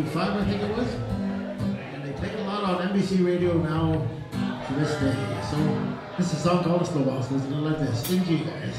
1985, I think it was. And they play a lot on NBC radio now to this day. So this is a song called Slow Waltz. Listen to it like this. Stingy, guys.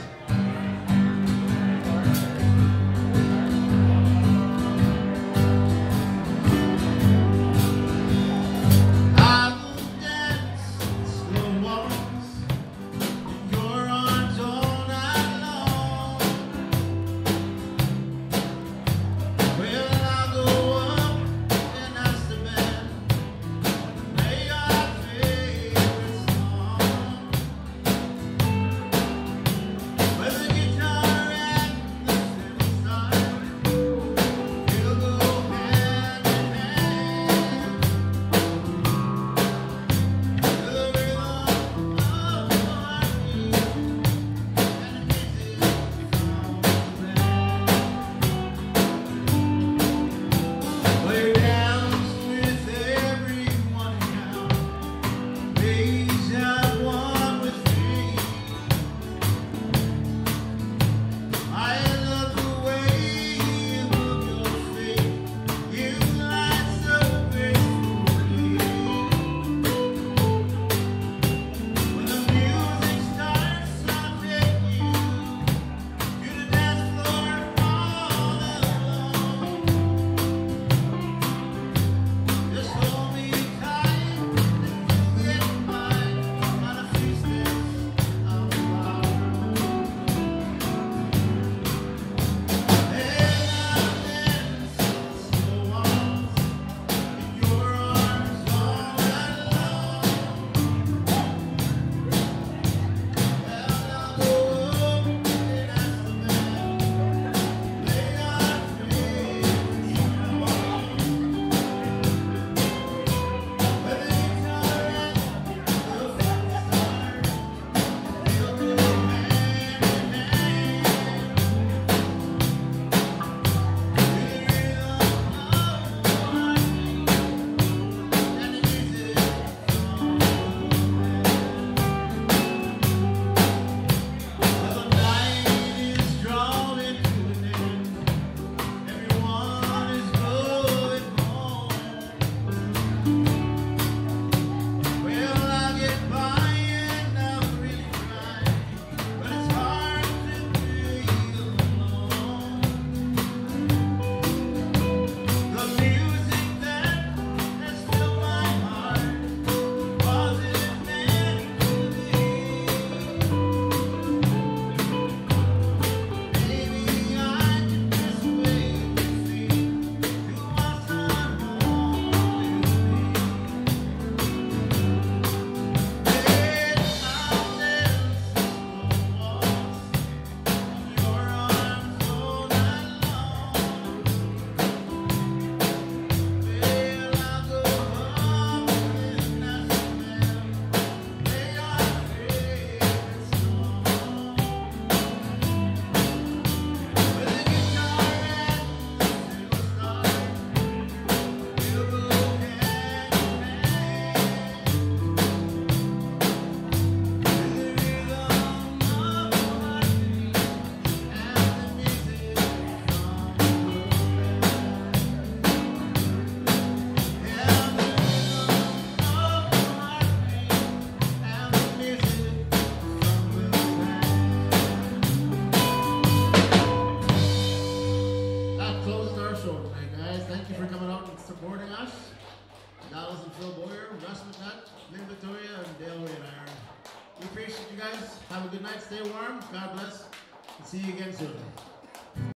We appreciate you guys. Have a good night. Stay warm. God bless. And see you again soon.